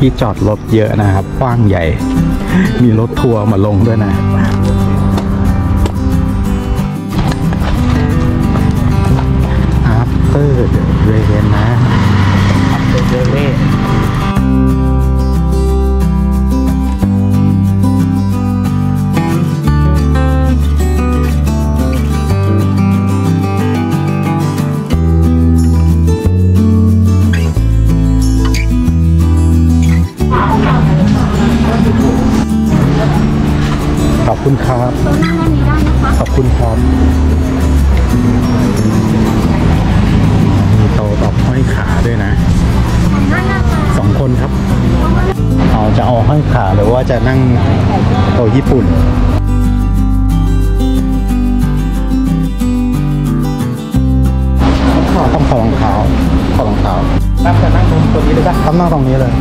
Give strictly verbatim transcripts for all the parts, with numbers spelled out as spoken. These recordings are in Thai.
ที่จอดรถเยอะนะครับกว้างใหญ่มีรถทัวร์มาลงด้วยนะ After the rain นะ After the rain ขอบคุณครับขอบคุณครับมีโต๊ะแบบห้อยขาด้วยนะสองคนครับเอาจะเอาห้อยขาหรือว่าจะนั่งโต๊ะญี่ปุ่นต้องขอรองเท้าขอรองเท้าตั้งจะนั่งตรงนี้เลยป่ะตั้งนั่งตรงนี้เลย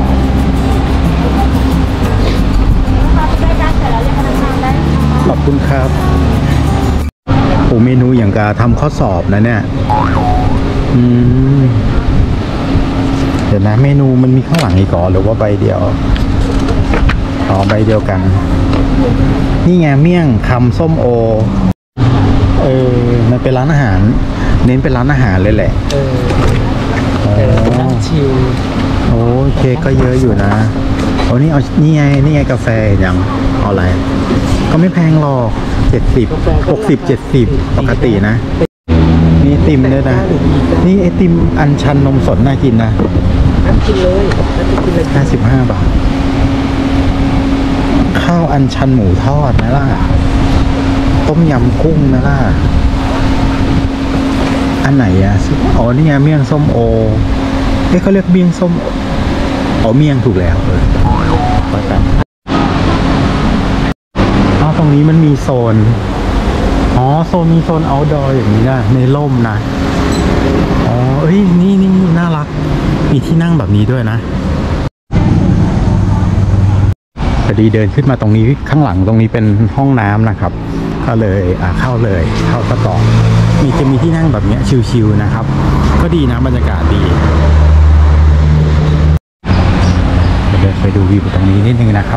ขอบคุณครับโอ้เมนูอย่างการทำข้อสอบนะเนี่ยอืมเดี๋ยวนะเมนูมันมีข้างหลังอีกก่อนหรือว่าใบเดียวอ๋อใบเดียวกันนี่ไงเมี่ยงคำส้มโอเออมันเป็นร้านอาหารเน้นเป็นร้านอาหารเลยแหละเออเออนั่งชิลโอ้เค้กก็เยอะอยู่นะโอ้นี่เอานี่ไงนี่ไงกาแฟยังเอาอะไรก็ไม่แพงหรอกเจ็ดสิบหกสิบเจ็ดสิบปกตินะมีไอติมด้วยนะนี่ไอติมอัญชันนมสดน่ากินนะน่ากินเลยน่ากินเลยห้าสิบห้าบาทข้าวอัญชันหมูทอดนะล่ะต้มยำกุ้งนะล่ะอันไหนอะอ๋อนี่ไงเมี่ยงส้มโอเอ๊ะเขาเรียกเมี่ยงส้มอ๋อเมี่ยงถูกแล้วเลยไปกันอ๋อตรงนี้มันมีโซนอ๋อโซนมีโซน outdoor อย่างนี้นะในร่มนะอ๋อเอ้ยนี่นี่น่ารักมีที่นั่งแบบนี้ด้วยนะพอดีเดินขึ้นมาตรงนี้ข้างหลังตรงนี้เป็นห้องน้ำนะครับก็เลยอ่าเข้าเลยเข้าซะก่อนมีจะมีที่นั่งแบบนี้ชิลๆนะครับก็ดีนะบรรยากาศดีเดินไปดูวิวตรงนี้นิดนึงนะครับ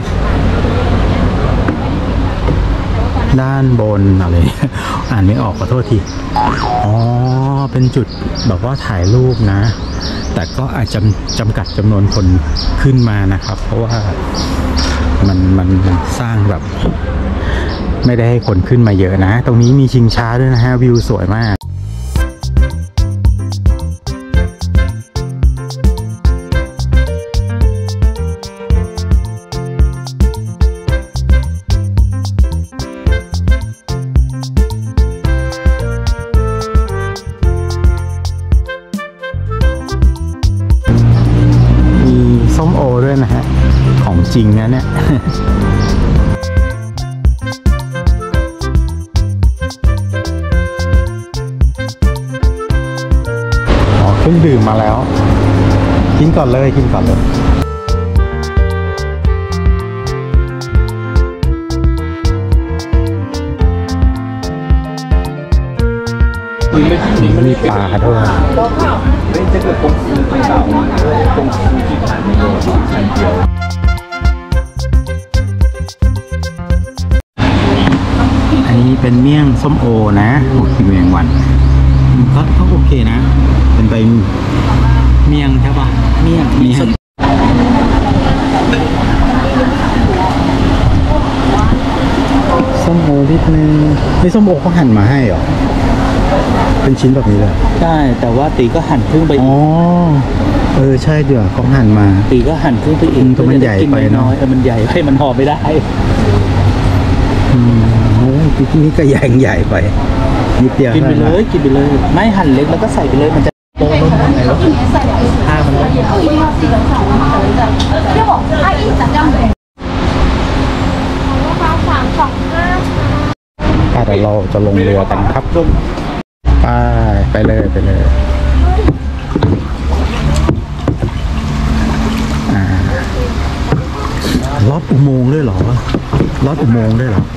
ด้านบนอะไรอ่านไม่ออกขอโทษทีอ๋อเป็นจุดแบบว่าถ่ายรูปนะแต่ก็อาจจะจำกัดจำนวนคนขึ้นมานะครับเพราะว่ามันมันสร้างแบบไม่ได้ให้คนขึ้นมาเยอะนะตรงนี้มีชิงช้าด้วยนะฮะวิวสวยมากมีส้มโอด้วยนะฮะของจริงนะเนี่ยเครื่องดื่มมาแล้วกินก่อนเลยกินก่อนเลยมีปลาด้วยอันนี้เป็นเมี่ยงส้มโอนะโอ้ยเมี่ยงวันก็ก็โอเคนะเป็นใบเมี่ยงใช่ป่ะเมี่ยงเมี่ยงส้มโอนิดนึงนี่ส้มโอเขาหั่นมาให้เหรอเป็นชิ้นแบบนี้เลยใช่แต่ว่าตีก็หั่นครึ่งไปอ๋อเออใช่เดี๋ยวเขาหั่นมาตีก็หั่นครึ่งไปอีกตัวมันใหญ่ไปเนาะเออมันใหญ่ให้มันห่อไม่ได้อืมโอ้ที่นี่ก็ใหญ่ใหญ่ไปนิดเดียวกินไปเลยกินไปเลยไม่หั่นเล็กแล้วก็ใส่ไปเลยมันจะโตต้นทำไงวะผ้ามันก็เดี๋ยวเราจะลงเรือกันครับไปไปเลยไปเลยลอดอุโมงค์ด้วยเหรอลอดอุโมงค์ด้วยเหรอ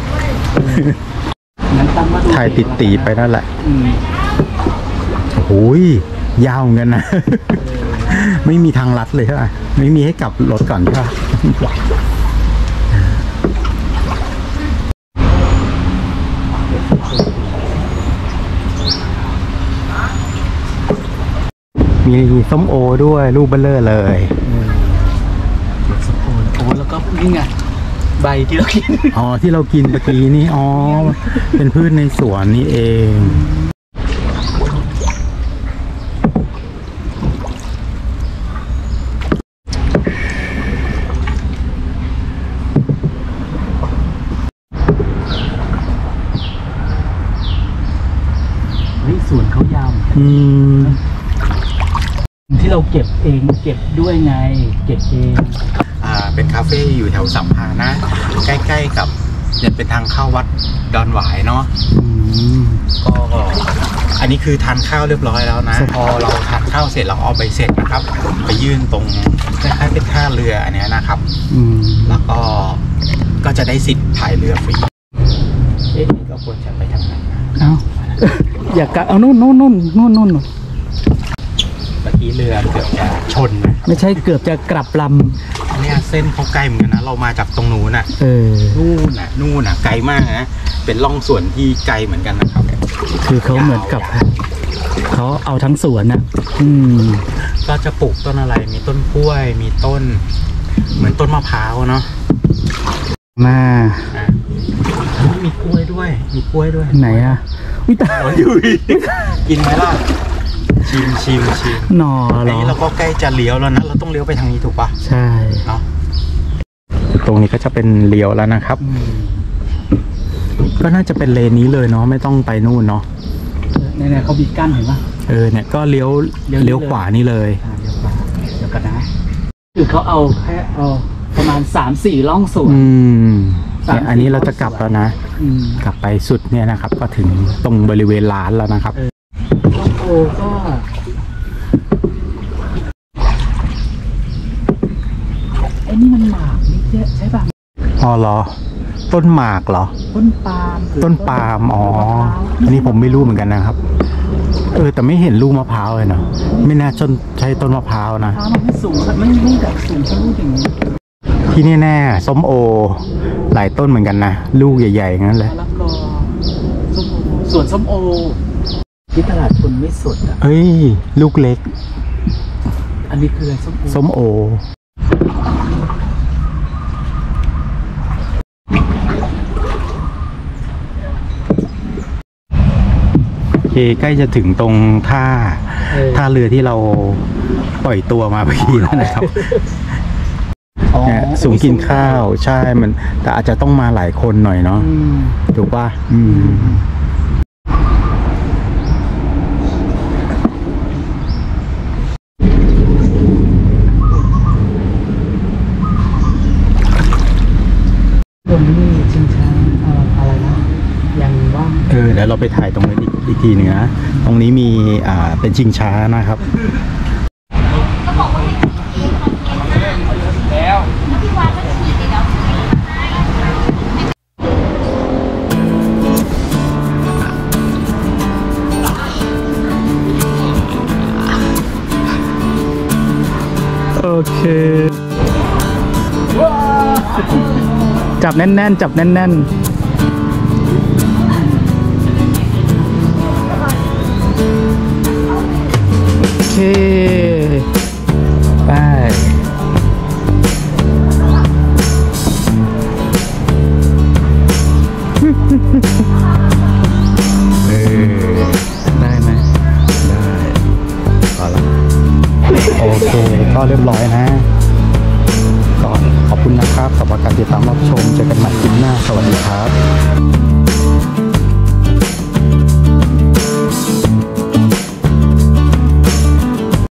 ถ่ายติดตีไปนั่นแหละโอ้ยยาวเงินนะไม่มีทางลัดเลยใช่ไหมไม่มีให้กลับรถก่อนใช่ไหมมีส้มโอด้วยลูกเบลเลอร์เลยส้มโอโอ้แล้วก็นี่ไงใบที่เรากินอ๋อที่เรากินเมื่อกี้นี่อ๋อเป็นพืชในสวนนี่เองสวนเขายาวอืมที่เราเก็บเองเก็บด้วยไงเก็บเองอ่าเป็นคาเฟ่อยู่แถวสัมพันธ์นะใกล้ๆกับเนี่ยเป็นทางเข้าวัดดอนหวายเนาะก็อันนี้คือทานข้าวเรียบร้อยแล้วนะพอเราทานข้าวเสร็จเราเอาใบเสร็จนะครับไปยื่นตรงคล้ายๆเป็นท่าเรืออันนี้นะครับแล้วก็ก็จะได้สิทธิ์ถ่ายเรือฟรีเอ๊ะก็ควรจะไปทางไหนเอาอยากกะเอานู่นนู่นนู่นนู่นนู่นเมื่อกี้เรือเกือบจะชนนะไม่ใช่เกือบจะกลับลำอันนี้เส้นเขาไกลเหมือนกันนะเรามาจากตรงนู้นน่ะเออนู่นน่ะนู่นน่ะไกลมากนะเป็นร่องสวนที่ไกลเหมือนกันนะครับคือเขาเหมือนกับเขาเอาทั้งสวนนะอืมก็จะปลูกต้นอะไรมีต้นกล้วยมีต้นเหมือนต้นมะพร้าวเนาะมามีกล้วยด้วยมีกล้วยด้วยไหนอะวิตาอยู่กินไหมล่ะชิมชิมชิมหนอเหรอนี่เราก็ใกล้จะเลี้ยวแล้วนะเราต้องเลี้ยวไปทางนี้ถูกปะใช่เนาะตรงนี้ก็จะเป็นเลี้ยวแล้วนะครับก็น่าจะเป็นเลนนี้เลยเนาะไม่ต้องไปนู่นเนาะเนี่ยเขาบีบกั้นเห็นปะเออเนี่ยก็เลี้ยวเลี้ยวขวานี่เลยเลี้ยวขวาเดี๋ยวกันนะคือเขาเอาแค่เอาประมาณสามสี่ล่องสวนอืมเนี่ยอันนี้เราจะกลับแล้วนะกลับไปสุดเนี่ยนะครับก็ถึงตรงบริเวณร้านแล้วนะครับโอ้ก็ไอ้นี่มันหมากนี่ใช่ป่ะอ๋อเหรอต้นหมากเหรอต้นปาล์มต้นปาล์มอ๋ออันนี้ผมไม่รู้เหมือนกันนะครับเออแต่ไม่เห็นลูกมะพร้าวเลยเนาะไม่น่าจนใช้ต้นมะพร้าวนะมันไม่สูงไม่ไม่แบบสูงเท่าลูกอย่างนี้ที่นี่แน่ส้มโอหลายต้นเหมือนกันนะลูกใหญ่ๆงั้นเลยแล้วก็ส้มโอสวนส้มโอที่ตลาดคนไม่สดอ่ะเอ้ยลูกเล็กอันนี้คืออะไรส้มโอส้มโอโอเคใกล้จะถึงตรงท่าท่าเรือที่เราปล่อยตัวมาเมื่อกี้แล้วนะครับสูงกินข้าวใช่มันแต่อาจจะต้องมาหลายคนหน่อยเนาะถูกป่ะอืมตรงนี้ชิงช้าอะไรนะยังว่างเออเดี๋ยวเราไปถ่ายตรงนี้อีกอีกทีหนึ่งนะตรงนี้มีอ่าเป็นชิงช้านะครับโอเคจับแน่นๆจับแน่นๆโอเคไปเออได้ไหมได้พอละโอเคก็เรียบร้อยนะก็ขอบคุณนะครับสำหรับการติดตามรับชมเจอกันใหม่คลิปหน้าสวัสดีครับ